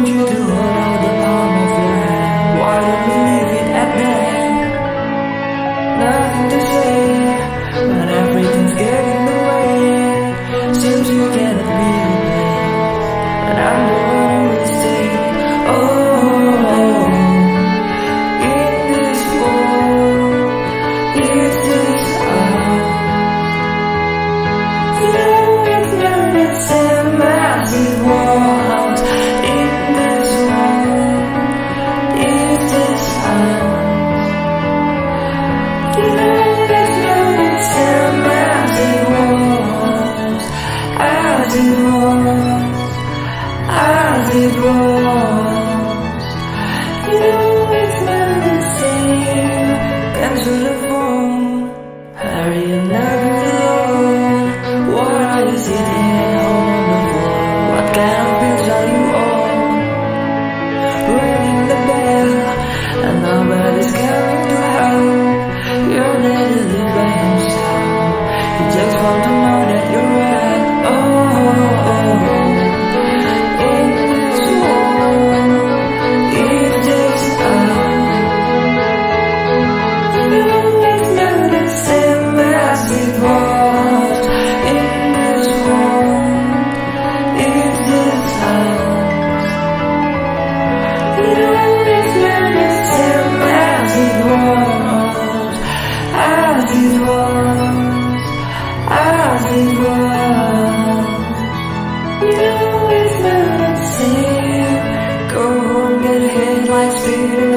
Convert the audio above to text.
want you to hold out the palm of your hand. Why don't we leave it at that? Nothing to say, but everything's getting in the way. Seems you cannot be replaced, and I'm the one who will stay. In this world, it's just us. You know it's not the same as it was. In this world, it's just us. You know it's not the same as it was, as it was, as it was. You know it's not the same. Cancel the phone, hurry and never alone. Why are you sitting at home on the floor? What kind of pills are you on? Ringing the bell, and nobody's coming to help. You're not to live by himself. You just want to know that you're right. In this world, it's just us. You know it's not the same as it was. In this world, it's just us. You know it's not the same as it was, as it was, as it was. You know it's not the same. Go home, get headlights fading